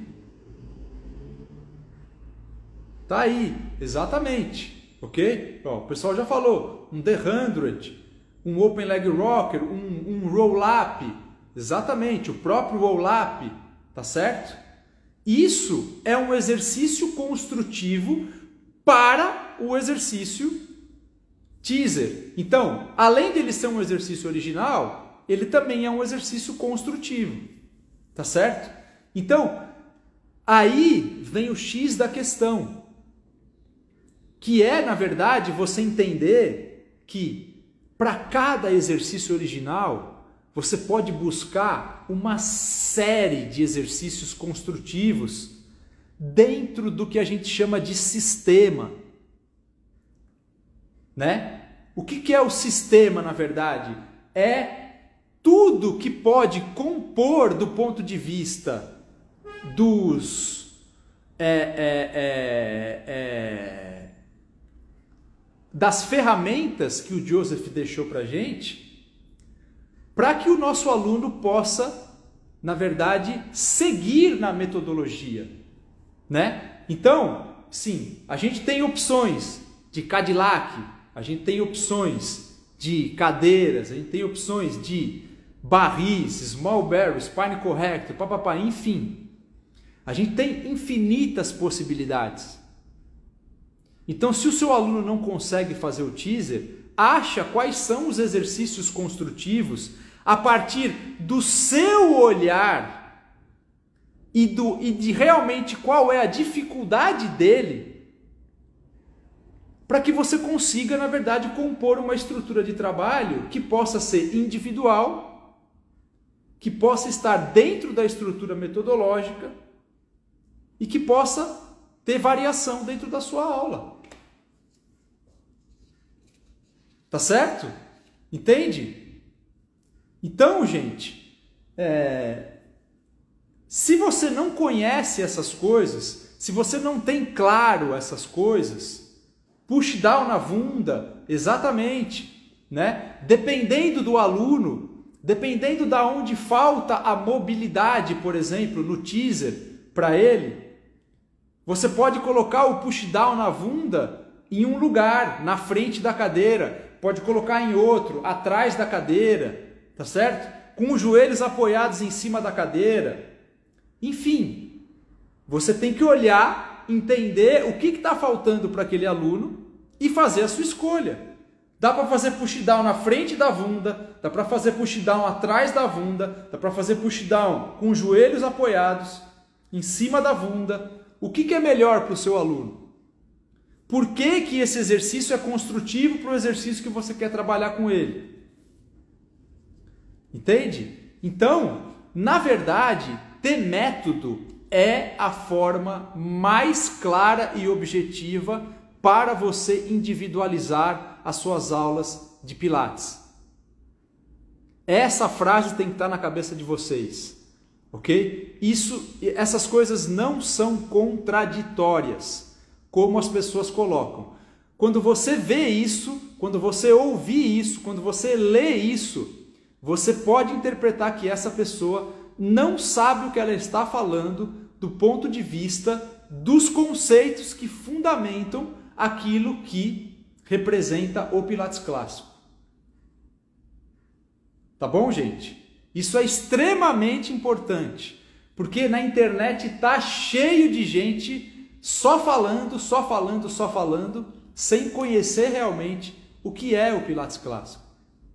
Tá aí, exatamente. Ok? Ó, o pessoal já falou. Um The hundred, um Open Leg Rocker, um, um Roll-Up. Exatamente, o próprio Roll-Up. Tá certo? Isso é um exercício construtivo para o exercício teaser. Então, além dele ser um exercício original, ele também é um exercício construtivo. Tá certo? Então, aí vem o X da questão, que é, na verdade, você entender que para cada exercício original, você pode buscar uma série de exercícios construtivos dentro do que a gente chama de sistema. Né? O que, que é o sistema, na verdade? É tudo que pode compor do ponto de vista dos é, é, é, é, das ferramentas que o Joseph deixou para a gente, para que o nosso aluno possa, na verdade, seguir na metodologia, né? Então, sim, a gente tem opções de Cadillac, a gente tem opções de cadeiras, a gente tem opções de barris, small barrel, spine corrector, papapá, enfim. A gente tem infinitas possibilidades. Então, se o seu aluno não consegue fazer o teaser, acha quais são os exercícios construtivos a partir do seu olhar e, do, e de realmente qual é a dificuldade dele, para que você consiga, na verdade, compor uma estrutura de trabalho que possa ser individual, que possa estar dentro da estrutura metodológica e que possa ter variação dentro da sua aula. Tá certo? Entende? Então, gente, é... se você não conhece essas coisas, se você não tem claro essas coisas, push down na bunda, exatamente, né? Dependendo do aluno, dependendo da onde falta a mobilidade, por exemplo, no teaser para ele, você pode colocar o push down na bunda em um lugar, na frente da cadeira, pode colocar em outro, atrás da cadeira, tá certo? Com os joelhos apoiados em cima da cadeira. Enfim, você tem que olhar, entender o que está faltando para aquele aluno e fazer a sua escolha. Dá para fazer push down na frente da bunda, dá para fazer push down atrás da bunda, dá para fazer push down com os joelhos apoiados em cima da bunda. O que, que é melhor para o seu aluno? Por que, que esse exercício é construtivo para o exercício que você quer trabalhar com ele? Entende? Então, na verdade, ter método é a forma mais clara e objetiva para você individualizar as suas aulas de Pilates. Essa frase tem que estar na cabeça de vocês, ok? Isso, essas coisas não são contraditórias, como as pessoas colocam. Quando você vê isso, quando você ouvir isso, quando você lê isso, você pode interpretar que essa pessoa não sabe o que ela está falando do ponto de vista dos conceitos que fundamentam aquilo que representa o Pilates clássico. Tá bom, gente? Isso é extremamente importante, porque na internet está cheio de gente só falando, só falando, só falando, sem conhecer realmente o que é o Pilates clássico.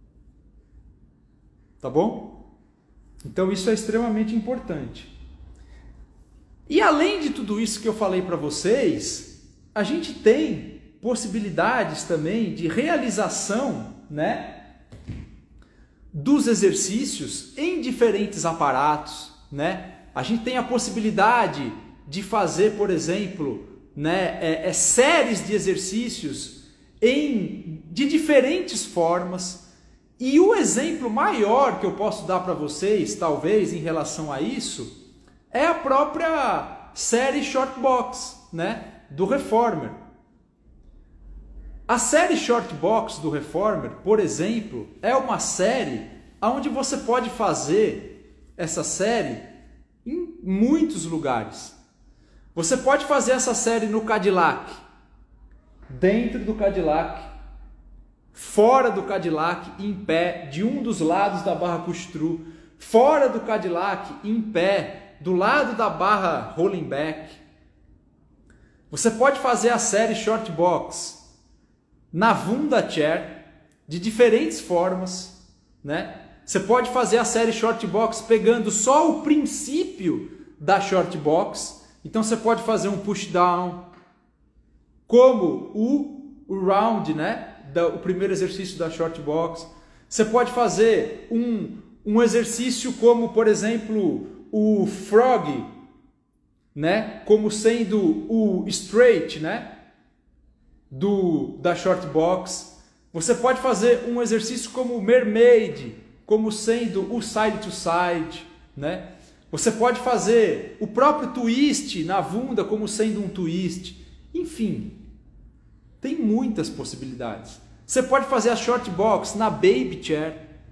Tá bom? Então isso é extremamente importante. E além de tudo isso que eu falei para vocês, a gente tem possibilidades também de realização, né, dos exercícios em diferentes aparatos, né? A gente tem a possibilidade de fazer, por exemplo, né, é, é séries de exercícios em, de diferentes formas. E o exemplo maior que eu posso dar para vocês, talvez, em relação a isso, é a própria série Shortbox, né, do Reformer. A série Shortbox do Reformer, por exemplo, é uma série onde você pode fazer essa série em muitos lugares. Você pode fazer essa série no Cadillac, dentro do Cadillac, fora do Cadillac, em pé, de um dos lados da barra push-through, fora do Cadillac, em pé, do lado da barra rolling back. Você pode fazer a série Shortbox na Vunda Chair, de diferentes formas, né? Você pode fazer a série Shortbox pegando só o princípio da Shortbox. Então você pode fazer um push-down, como o, o round, né? O primeiro exercício da Shortbox. Você pode fazer um, um exercício como, por exemplo, o frog, né? Como sendo o straight, né? Do, da Shortbox. Você pode fazer um exercício como o mermaid, como sendo o side to side, né? Você pode fazer o próprio twist na Vunda como sendo um twist. Enfim, tem muitas possibilidades. Você pode fazer a Shortbox na Baby Chair.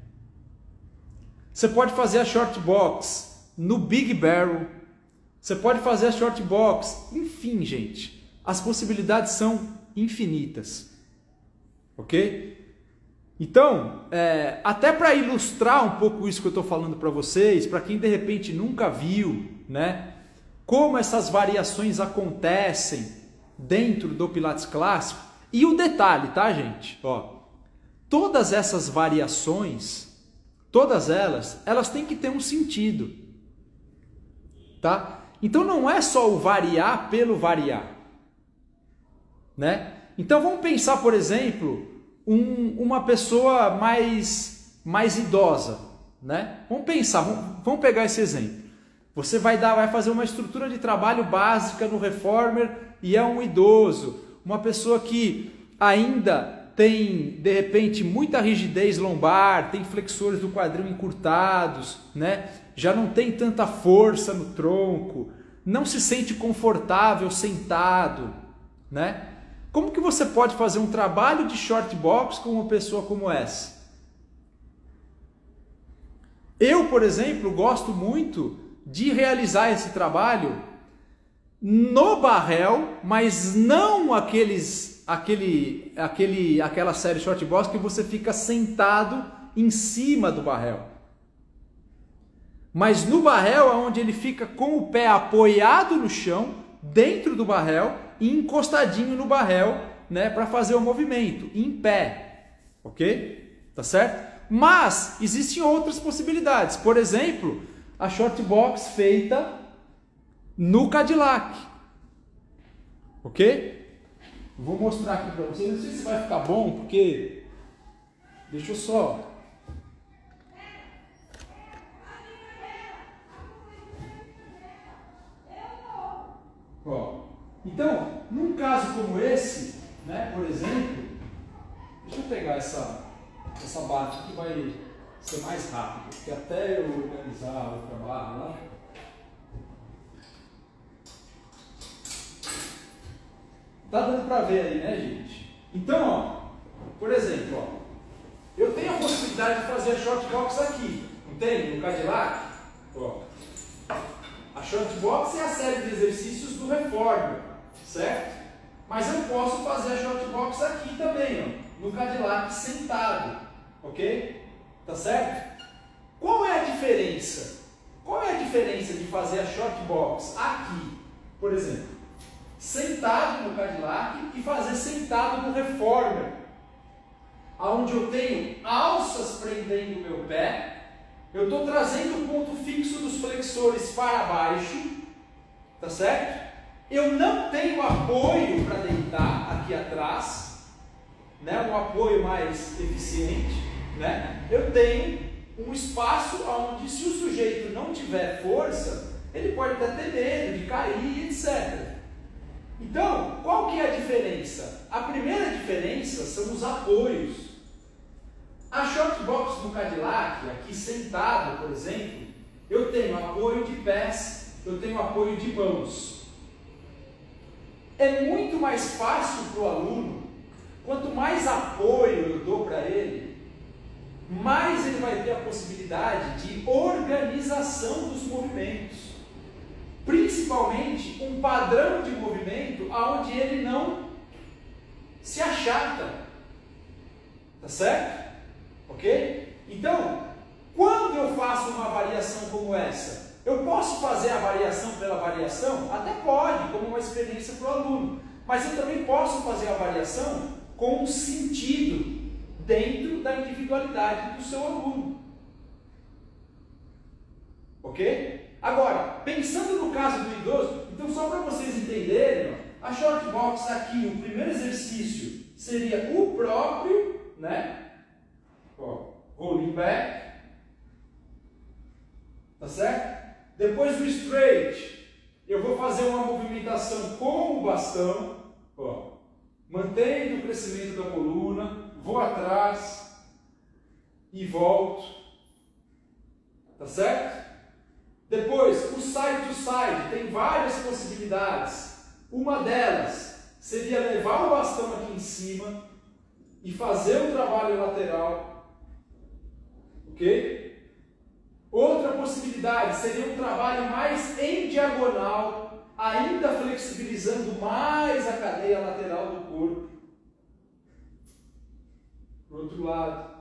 Você pode fazer a Shortbox no Big Barrel. Você pode fazer a Shortbox. Enfim, gente, as possibilidades são infinitas. Ok? Então, é, até para ilustrar um pouco isso que eu estou falando para vocês, para quem de repente nunca viu, né, como essas variações acontecem dentro do Pilates clássico. E o detalhe, tá, gente? Ó, todas essas variações, todas elas, elas têm que ter um sentido, tá? Então não é só o variar pelo variar, né? Então vamos pensar, por exemplo, um, uma pessoa mais, mais idosa, né? Vamos pensar, vamos, vamos pegar esse exemplo. Você vai, dar, vai fazer uma estrutura de trabalho básica no Reformer e é um idoso, uma pessoa que ainda tem, de repente, muita rigidez lombar, tem flexores do quadril encurtados, né? Já não tem tanta força no tronco, não se sente confortável sentado, né? Como que você pode fazer um trabalho de Shortbox com uma pessoa como essa? Eu, por exemplo, gosto muito de realizar esse trabalho no barrel, mas não aqueles, aquele, aquele, aquela série Shortbox que você fica sentado em cima do barrel. Mas no barrel, onde ele fica com o pé apoiado no chão, dentro do barrel, e encostadinho no barrel, né, para fazer o movimento, em pé, ok? Tá certo? Mas existem outras possibilidades, por exemplo, a Shortbox feita no Cadillac, ok? Vou mostrar aqui para vocês, não sei se vai ficar bom, porque, deixa eu só... Ó. Então, num caso como esse, né, por exemplo, deixa eu pegar essa, essa barra que vai ser mais rápido, porque até eu organizar a outra barra lá. Tá dando para ver aí, né, gente? Então, ó, por exemplo, ó, eu tenho a possibilidade de fazer a Shortbox aqui, não tem? No Cadillac, ó. A Shortbox é a série de exercícios do Reformer, certo? Mas eu posso fazer a Shortbox aqui também, ó, no Cadillac sentado, ok? Tá certo? Qual é a diferença? Qual é a diferença de fazer a Shortbox aqui, por exemplo, sentado no Cadillac e fazer sentado no Reformer, onde eu tenho alças prendendo o meu pé? Eu estou trazendo o ponto fixo dos flexores para baixo, tá certo? Eu não tenho apoio para deitar aqui atrás, né? Um apoio mais eficiente, né? Eu tenho um espaço onde, se o sujeito não tiver força, ele pode até ter medo de cair, etcétera. Então, qual que é a diferença? A primeira diferença são os apoios. A Shortbox do Cadillac, aqui sentado, por exemplo, eu tenho apoio de pés, eu tenho apoio de mãos. É muito mais fácil para o aluno, quanto mais apoio eu dou para ele, mais ele vai ter a possibilidade de organização dos movimentos. Principalmente um padrão de movimento onde ele não se achata. Tá certo? Ok? Então, quando eu faço uma variação como essa, eu posso fazer a variação pela variação? Até pode, como uma experiência para o aluno. Mas eu também posso fazer a variação com um sentido dentro da individualidade do seu aluno. Ok? Agora, pensando no caso do idoso, então só para vocês entenderem, ó, a Shortbox aqui, o primeiro exercício seria o próprio, né? Ó, rolling back, tá certo? Depois do straight, eu vou fazer uma movimentação com o bastão, ó, mantendo o crescimento da coluna, vou atrás e volto, tá certo? Depois, o side to side, tem várias possibilidades. Uma delas seria levar o bastão aqui em cima e fazer o trabalho lateral, ok? Outra possibilidade seria um trabalho mais em diagonal, ainda flexibilizando mais a cadeia lateral do corpo. Para o outro lado.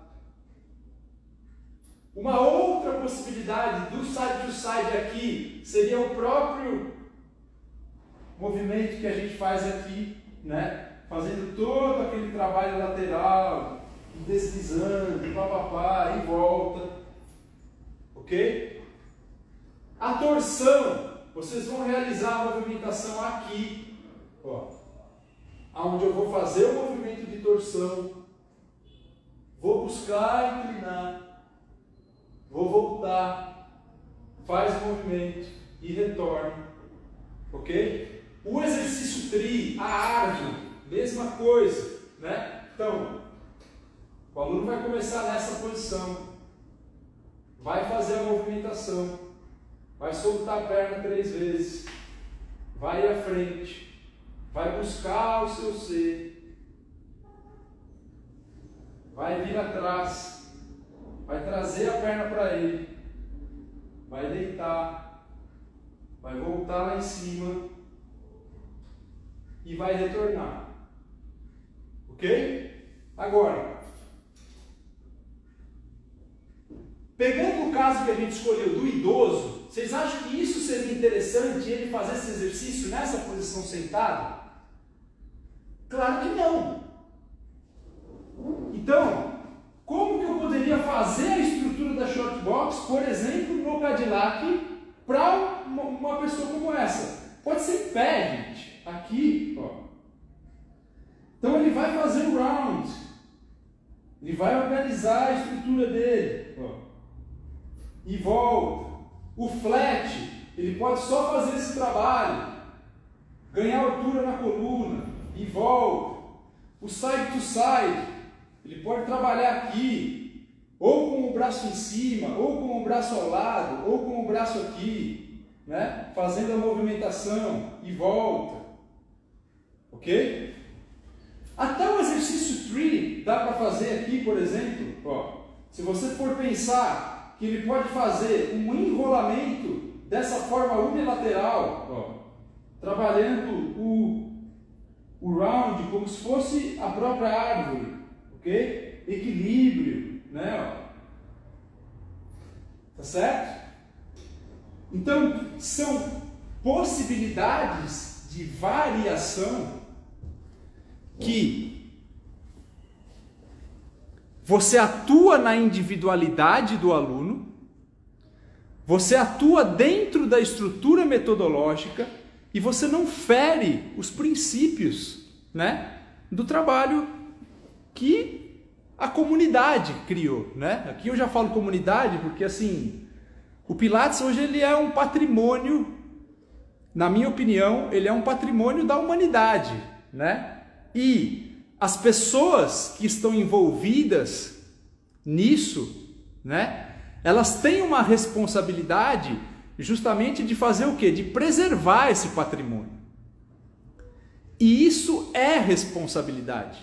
Uma outra possibilidade do side to side aqui seria o próprio movimento que a gente faz aqui, né? Fazendo todo aquele trabalho lateral, deslizando, papapá, e volta. Ok? A torção, vocês vão realizar a movimentação aqui, ó, onde eu vou fazer o movimento de torção, vou buscar inclinar, vou voltar, faz o movimento e retorna, ok? O exercício tri, a árvore, mesma coisa, né? Então, o aluno vai começar nessa posição, vai fazer a movimentação, vai soltar a perna três vezes, vai à frente, vai buscar o seu C, vai vir atrás, vai trazer a perna para ele, vai deitar, vai voltar lá em cima e vai retornar. Ok? Agora, pegando o caso que a gente escolheu do idoso, vocês acham que isso seria interessante ele fazer esse exercício nessa posição sentada? Claro que não. Então, como que eu poderia fazer a estrutura da Shortbox, por exemplo, no Cadillac, para uma, uma pessoa como essa? Pode ser em pé, gente. Aqui, ó. Então ele vai fazer o round. Ele vai organizar a estrutura dele, ó. E volta. O flat, ele pode só fazer esse trabalho. Ganhar altura na coluna e volta. O side to side, ele pode trabalhar aqui, ou com o braço em cima, ou com o braço ao lado, ou com o braço aqui, né? Fazendo a movimentação e volta. Ok? Até o exercício tree dá para fazer aqui, por exemplo. Ó, se você for pensar que ele pode fazer um enrolamento dessa forma unilateral, ó, trabalhando o, o round como se fosse a própria árvore. Ok? Equilíbrio, né? Tá certo? Então, são possibilidades de variação que você atua na individualidade do aluno, você atua dentro da estrutura metodológica e você não fere os princípios, né, do trabalho que a comunidade criou, né? Aqui eu já falo comunidade porque, assim, o Pilates hoje ele é um patrimônio na minha opinião, ele é um patrimônio da humanidade, né? E as pessoas que estão envolvidas nisso, né? Elas têm uma responsabilidade justamente de fazer o quê? De preservar esse patrimônio. E isso é responsabilidade.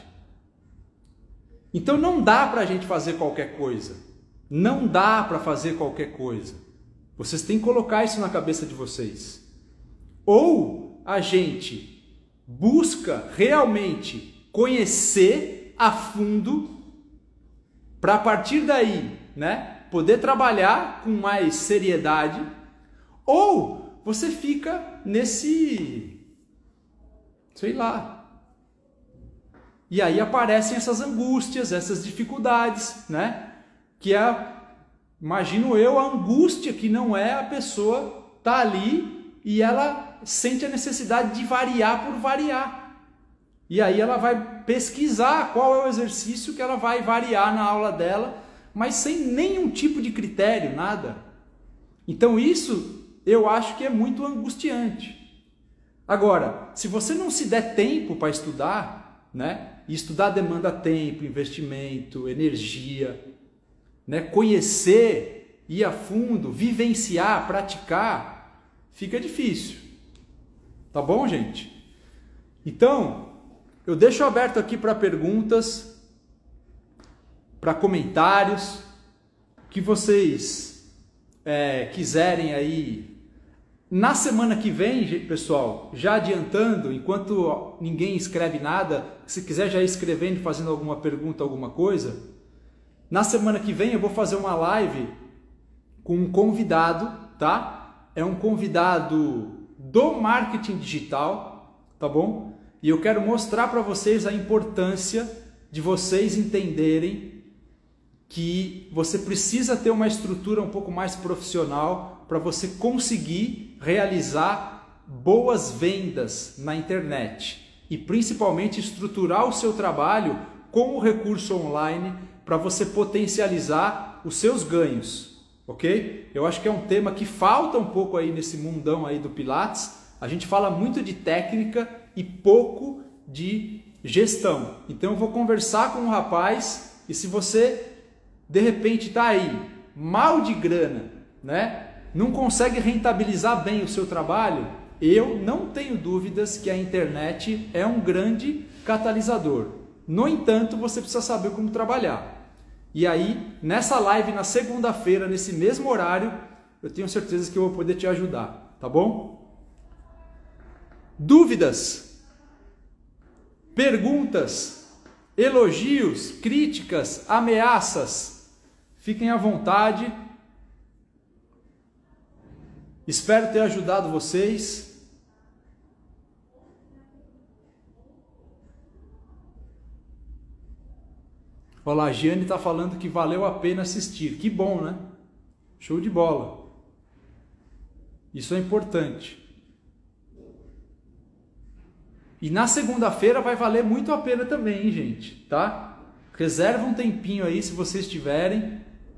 Então não dá para a gente fazer qualquer coisa. Não dá para fazer qualquer coisa. Vocês têm que colocar isso na cabeça de vocês. Ou a gente busca realmente conhecer a fundo para a partir daí, né, poder trabalhar com mais seriedade, ou você fica nesse, sei lá. E aí aparecem essas angústias, essas dificuldades, né? Que é, imagino eu, a angústia que não é a pessoa tá ali e ela sente a necessidade de variar por variar. E aí ela vai pesquisar qual é o exercício que ela vai variar na aula dela, mas sem nenhum tipo de critério, nada. Então isso eu acho que é muito angustiante. Agora, se você não se der tempo para estudar, né? E estudar demanda tempo, investimento, energia, né? Conhecer, ir a fundo, vivenciar, praticar, fica difícil. Tá bom, gente? Então, eu deixo aberto aqui para perguntas, para comentários, que vocês é, quiserem aí. Na semana que vem, pessoal, já adiantando, enquanto ninguém escreve nada, se quiser já ir escrevendo, fazendo alguma pergunta, alguma coisa, na semana que vem eu vou fazer uma live com um convidado, tá? É um convidado do marketing digital, tá bom? E eu quero mostrar para vocês a importância de vocês entenderem que você precisa ter uma estrutura um pouco mais profissional para você conseguir realizar boas vendas na internet e principalmente estruturar o seu trabalho com o recurso online para você potencializar os seus ganhos, ok? Eu acho que é um tema que falta um pouco aí nesse mundão aí do Pilates. A gente fala muito de técnica e pouco de gestão. Então eu vou conversar com um rapaz e se você de repente está aí mal de grana, né? Não consegue rentabilizar bem o seu trabalho, eu não tenho dúvidas que a internet é um grande catalisador. No entanto, você precisa saber como trabalhar. E aí, nessa live, na segunda-feira, nesse mesmo horário, eu tenho certeza que eu vou poder te ajudar, tá bom? Dúvidas? Perguntas? Elogios? Críticas? Ameaças? Fiquem à vontade. Espero ter ajudado vocês. Olha lá, a Giane está falando que valeu a pena assistir. Que bom, né? Show de bola. Isso é importante. E na segunda-feira vai valer muito a pena também, hein, gente? Tá? Reserva um tempinho aí se vocês tiverem.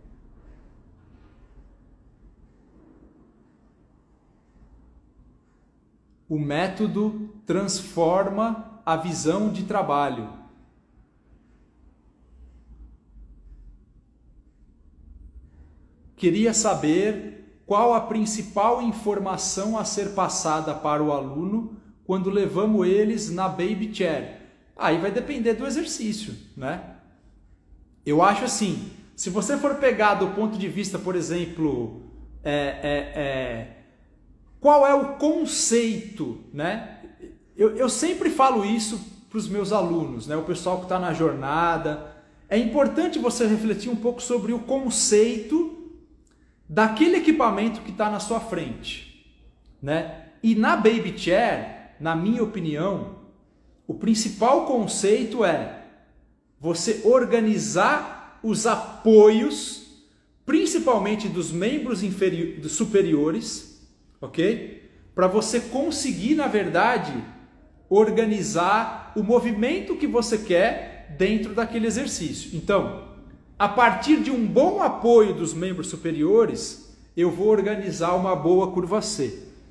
O método transforma a visão de trabalho. Queria saber qual a principal informação a ser passada para o aluno quando levamos eles na Baby Chair. Aí vai depender do exercício, né? Eu acho assim, se você for pegar do ponto de vista, por exemplo, é, é, é, qual é o conceito, né? Eu, eu sempre falo isso para os meus alunos, né? O pessoal que está na jornada. É importante você refletir um pouco sobre o conceito daquele equipamento que está na sua frente, né? E na Baby Chair, na minha opinião, o principal conceito é você organizar os apoios, principalmente dos membros inferiores, dos superiores, ok? Para você conseguir, na verdade, organizar o movimento que você quer dentro daquele exercício. Então, a partir de um bom apoio dos membros superiores, eu vou organizar uma boa curva C.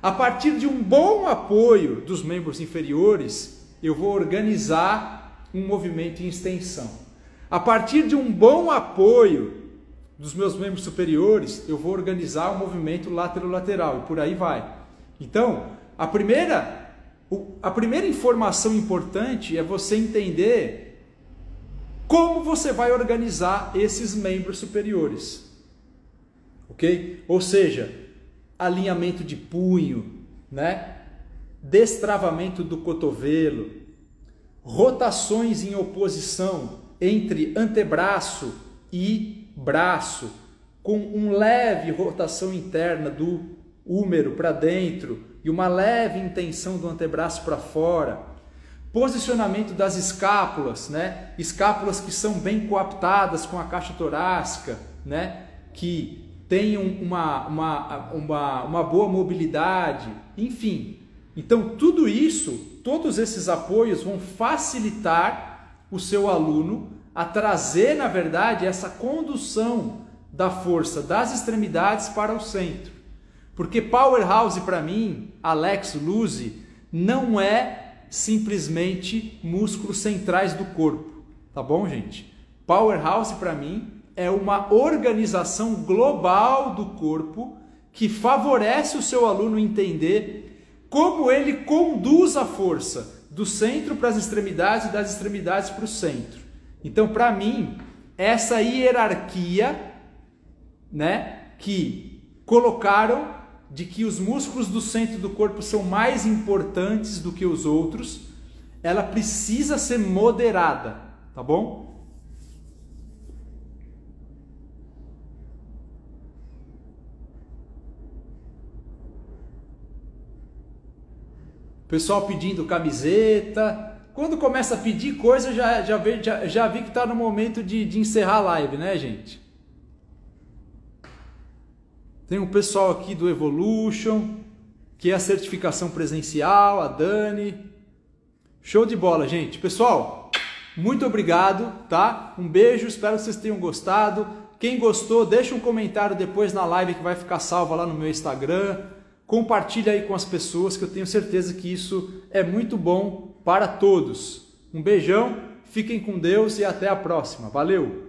A partir de um bom apoio dos membros inferiores, eu vou organizar um movimento em extensão. A partir de um bom apoio dos meus membros superiores, eu vou organizar um movimento laterolateral e por aí vai. Então, a primeira, a primeira informação importante é você entender como você vai organizar esses membros superiores. Ok? Ou seja, alinhamento de punho, né? Destravamento do cotovelo, rotações em oposição entre antebraço e braço, com uma leve rotação interna do húmero para dentro e uma leve intenção do antebraço para fora. Posicionamento das escápulas, né? Escápulas que são bem coaptadas com a caixa torácica, né? Que tenham uma, uma, uma, uma boa mobilidade, enfim. Então, tudo isso, todos esses apoios vão facilitar o seu aluno a trazer, na verdade, essa condução da força das extremidades para o centro. Porque Powerhouse, para mim, Alex Luzzi, não é simplesmente músculos centrais do corpo, tá bom, gente? Powerhouse, para mim, é uma organização global do corpo que favorece o seu aluno entender como ele conduz a força do centro para as extremidades e das extremidades para o centro. Então, para mim, essa hierarquia, né, que colocaram de que os músculos do centro do corpo são mais importantes do que os outros, ela precisa ser moderada, tá bom? Pessoal pedindo camiseta. Quando começa a pedir coisa, já, já, vi, já, já vi que está no momento de, de encerrar a live, né, gente? Tem um pessoal aqui do Evolution, que é a certificação presencial, a Dani. Show de bola, gente. Pessoal, muito obrigado, tá? Um beijo, espero que vocês tenham gostado. Quem gostou, deixa um comentário depois na live que vai ficar salva lá no meu Instagram. Compartilha aí com as pessoas, que eu tenho certeza que isso é muito bom para todos. Um beijão, fiquem com Deus e até a próxima. Valeu!